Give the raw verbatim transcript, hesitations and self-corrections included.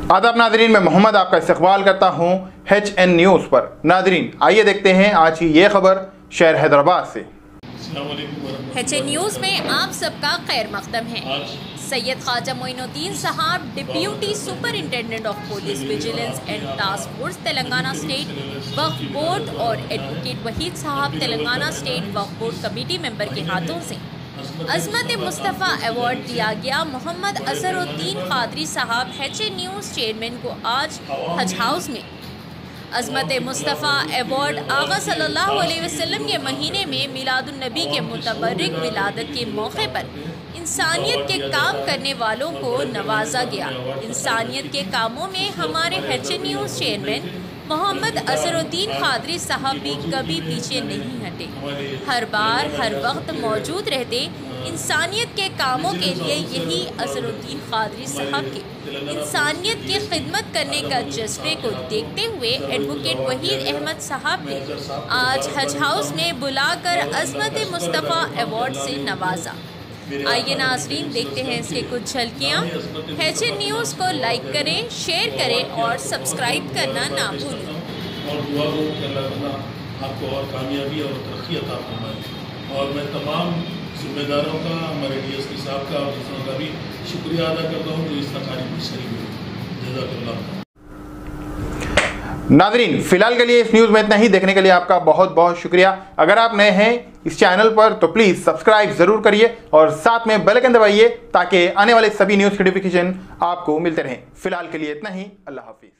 आदाब नाजरीन, मैं मोहम्मद आपका इस्तकबाल करता हूँ एच एन न्यूज़ पर। नाजरीन, आइए देखते हैं आज की ये खबर शहर हैदराबाद से। एच एन न्यूज़ में आप सबका खैर मकदम है। Syed Khwaja Moinuddin Sahab, deputy superintendent of police vigilance and task force Telangana state Waqf board और advocate Waheed Sahab, Telangana state Waqf board committee member के हाथों से अजमत मुस्तफ़ा अवार्ड दिया गया। मोहम्मद असरुद्दीन कादरी साहब, एच एन न्यूज़ चेयरमैन को आज हज हाउस में अजमत मुस्तफ़ा अवार्ड आगा सल्लल्लाहु अलैहि वसल्लम के महीने में मिलादुन्नबी के मुतबर्रिक विलादत के मौके पर इंसानियत के काम करने वालों को नवाजा गया। इंसानियत के कामों में हमारे H N news chairman Mohammed Asaruddin Qadri Sahab भी कभी पीछे नहीं हटे, हर बार हर वक्त मौजूद रहते। इंसानियत के कामों के लिए यही असरुद्दीन कादरी साहब के इंसानियत की खिदमत करने का जज्बे को देखते हुए एडवोकेट वहीद अहमद साहब ने आज हज हाउस में बुलाकर अजमत मुस्तफ़ा अवार्ड से नवाजा। आइए नाज़रीन, देखते हैं इसके कुछ झलकियाँ। एच एन न्यूज़ को लाइक करें, शेयर करें और सब्सक्राइब करना ना भूलें। और दुआ हो कि अल्लाह ताला आपको और कामयाबी और तरक्की अता फरमाए। और मैं तमाम जिम्मेदारों का, हमारे डी एस पी साहब का और दूसरों का भी शुक्रिया अदा करता हूँ जो इस तकारीब में शरीक हुए। जज़ाकल्लाह। नाजरीन, फिलहाल के लिए इस न्यूज़ में इतना ही। देखने के लिए आपका बहुत बहुत शुक्रिया। अगर आप नए हैं इस चैनल पर तो प्लीज़ सब्सक्राइब ज़रूर करिए और साथ में बेल आइकन दबाइए ताकि आने वाले सभी न्यूज़ की नोटिफिकेशन आपको मिलते रहें। फिलहाल के लिए इतना ही। अल्लाह हाफिज़।